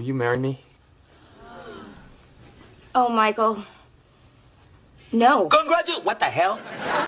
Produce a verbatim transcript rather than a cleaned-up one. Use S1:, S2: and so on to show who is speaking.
S1: you marry me?
S2: Oh, Michael. No.
S3: Congratulations. What the hell?